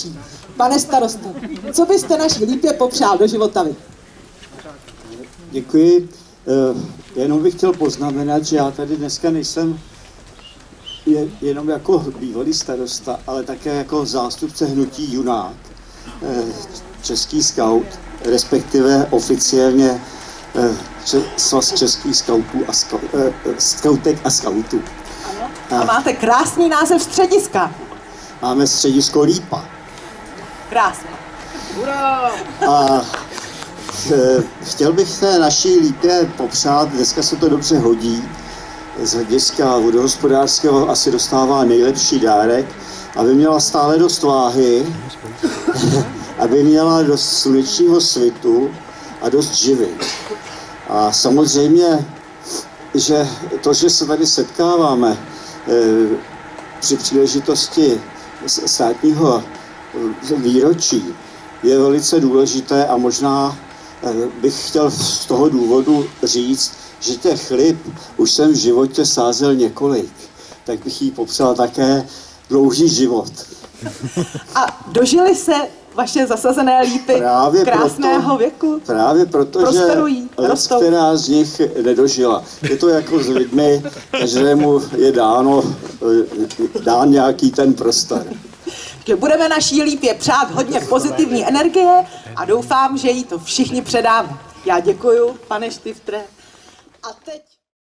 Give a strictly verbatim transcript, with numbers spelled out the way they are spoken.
Pane starosto, co byste naší Lípě popřál do života vy? Děkuji. Jenom bych chtěl poznamenat, že já tady dneska nejsem jenom jako bývalý starosta, ale také jako zástupce hnutí Junák, český skaut, respektive oficiálně Svaz českých skautů a skautek a skautů. A máte krásný název střediska. Máme středisko Lípa. Krásně. Hurá! A chtěl bych té naší Lípě popřát, dneska se to dobře hodí, z hlediska vodohospodářského asi dostává nejlepší dárek, aby měla stále dost váhy, aby měla dost slunečního svitu a dost živin. A samozřejmě, že to, že se tady setkáváme e, při příležitosti státního výročí, je velice důležité a možná e, bych chtěl z toho důvodu říct, že těch lip už jsem v životě sázel několik, tak bych jí popřál také dlouhý život. A dožili se vaše zasazené lípy právě krásného proto, věku? Právě proto, prosperují, že rostou. Která z nich nedožila. Je to jako s lidmi, každému je dáno, dán nějaký ten prostor. Budeme naší Lípě přát hodně pozitivní energie a doufám, že jí to všichni předáme. Já děkuju, pane Štiftre. A teď...